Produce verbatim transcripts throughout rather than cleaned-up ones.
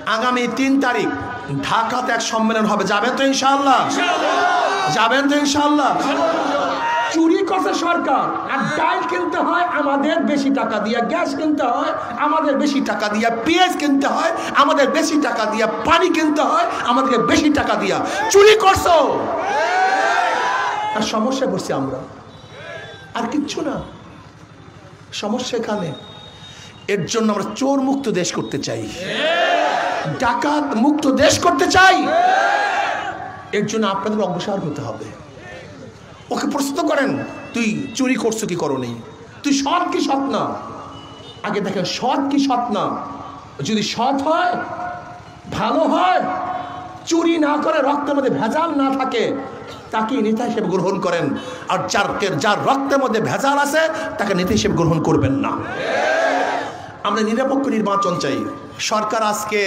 আগামী তিন তারিখ ঢাকাতে এক সম্মেলন হবে, যাবেন তো ইনশাআল্লাহ? যাবেন তো ইনশাআল্লাহ? চুরি করছে সরকার, আর ডাল কিনতে হয় আমাদের বেশি টাকা দিয়ে, গ্যাস কিনতে হয় আমাদের বেশি টাকা দিয়ে, পেঁয়াজ কিনতে হয় আমাদের বেশি টাকা দিয়ে, পানি কিনতে হয় আমাদেরকে বেশি টাকা দিয়া। চুরি করছো আর সমস্যা করছি আমরা, আর কিচ্ছু না। সমস্যা এখানে। এর জন্য আমরা চোর মুক্ত দেশ করতে চাই, ডাকাত মুক্ত দেশ করতে চাই। এর জন্য আপনাদের অগ্রসর হতে হবে। ওকে প্রশ্ন করেন, তুই চুরি করছো কি করনি, তুই সৎ কি সৎ না। আগে দেখেন সৎ কি সৎ না। যদি সৎ হয়, ভালো হয়, চুরি না করে, রক্তের মধ্যে ভেজাল না থাকে, তাকে নেতা হিসেবে গ্রহণ করেন। আর যার যার রক্তের মধ্যে ভেজাল আছে তাকে নেতা হিসেবে গ্রহণ করবেন না। আমরা নিরপেক্ষ নির্বাচন চাই। সরকার আজকে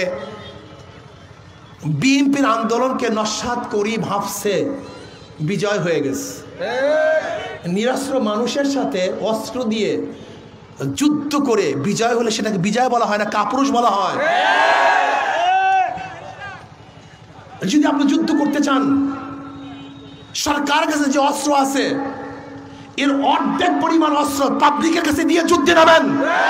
বিএনপির আন্দোলনকে নস্যাৎ করি ভাবছে বিজয় হয়ে গেছে। নিরস্ত্র মানুষের সাথে অস্ত্র দিয়ে যুদ্ধ করে বিজয় হলে সেটাকে বিজয় বলা হয় না, কাপুরুষ বলা হয়। যদি আপনি যুদ্ধ করতে চান, সরকারের কাছে যে অস্ত্র আছে এর অর্ধেক পরিমাণ অস্ত্র পাবলিকের কাছে দিয়ে যুদ্ধে নামেন,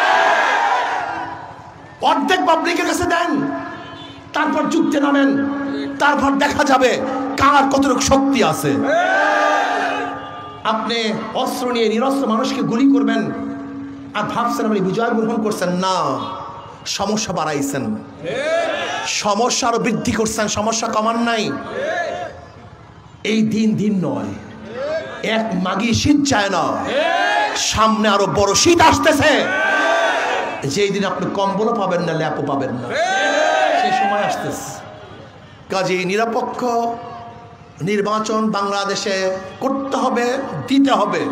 অর্ধেক পাবলিকের কাছে দেন, তারপর যুদ্ধে নামেন, তারপর দেখা যাবে কার কতটুকু শক্তি আছে। আপনি অস্ত্র নিয়ে নিরস্ত্র মানুষকে গুলি করবেন আর ভাবছেন আপনি বিজয় গ্রহণ করছেন, না, সমস্যা বাড়াইছেন, সমস্যা আরো বৃদ্ধি করছেন, সমস্যা কমান নাই। এই দিন দিন নয়, এক মাগি শীত চায় না, সামনে আরো বড় শীত আসতেছে, যেই দিন আপনি কম্বলও পাবেন না, ল্যাপও পাবেন না, সেই সময় আসতেছে। কাজে নিরপেক্ষ নির্বাচন বাংলাদেশে করতে হবে, দিতে হবে।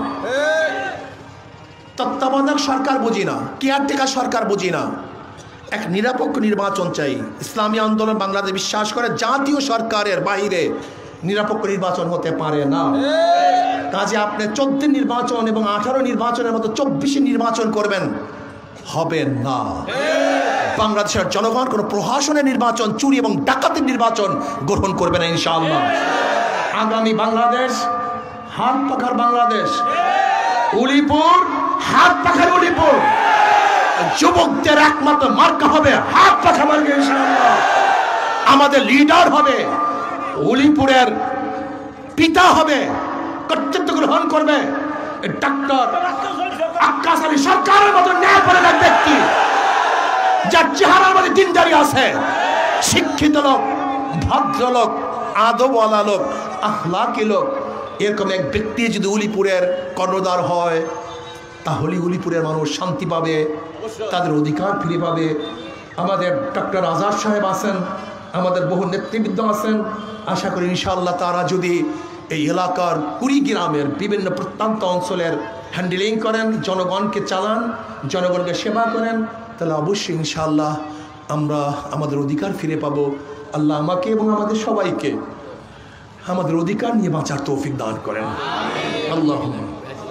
তত্ত্বাবধায়ক সরকার বুঝি না, কেয়ারটেকার সরকার বুঝি না, এক নিরপেক্ষ নির্বাচন চাই। ইসলামী আন্দোলন বাংলাদেশ বিশ্বাস করে জাতীয় সরকারের বাইরে নিরপেক্ষ নির্বাচন হতে পারে না। কাজে আপনি চোদ্দ নির্বাচন এবং আঠারো নির্বাচনের মতো চব্বিশে নির্বাচন করবেন, হবে না। বাংলাদেশের জনগণ কোন প্রশাসনের নির্বাচন, চুরি এবং ডাকাতির নির্বাচন গ্রহণ করবে না ইনশাআল্লাহ। আগামী বাংলাদেশ হাত পাখার বাংলাদেশ, উলিপুর হাত পাখার উলিপুর, যুবকদের একমাত্র মার্কা হবে হাত পাখা মার্কা ইনশাআল্লাহ। আমাদের লিডার হবে উলিপুরের পিতা হবে, কর্তৃত্ব গ্রহণ করবে ডাক্তার আক্কাস আলী সরকারের মতো ন্যায়পরায়ণ এক ব্যক্তি, যার চেহারার মধ্যে দিনদারি আছে, শিক্ষিত লোক, ভদ্রলোক, আদবওয়ালা লোক, আখলাকি লোক, এরকম এক ব্যক্তি যদি উলিপুরের কর্ণধার হয়, তাহলে উলিপুরের মানুষ শান্তি পাবে, তাদের অধিকার ফিরে পাবে। আমাদের ডক্টর আজাদ সাহেব আছেন, আমাদের বহু নেতৃবৃন্দ আছেন। আশা করি ইনশাআল্লাহ তারা যদি এই এলাকার কুড়িগ্রামের বিভিন্ন প্রত্যন্ত অঞ্চলের হ্যান্ডেলিং করেন, জনগণকে চালান, জনগণকে সেবা করেন, তাহলে অবশ্যই ইনশাআল্লাহ আমরা আমাদের অধিকার ফিরে পাবো। আল্লাহ আমাকে এবং আমাদের সবাইকে আমাদের অধিকার নিয়ে বাঁচার তৌফিক দান করেন। আল্লাহুম্মা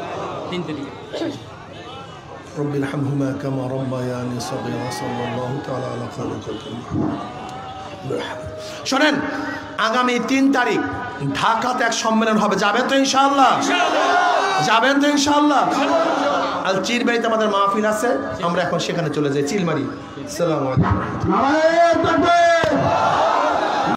রব্বির হামহুমা কামা রাব্বায়ানি সগীরা সাল্লাল্লাহু তাআলা আলা খায়রি খালকিহি। শোনেন, আগামী তিন তারিখ ঢাকাতে এক সম্মেলন হবে, যাবেন তো ইনশাআল্লাহ? যাবেন তো ইনশাআল্লাহ? আর চিলমারিতে আমাদের মাহফিল আছে, আমরা এখন সেখানে চলে যাই। চিলমারি। আসসালামু আলাইকুম।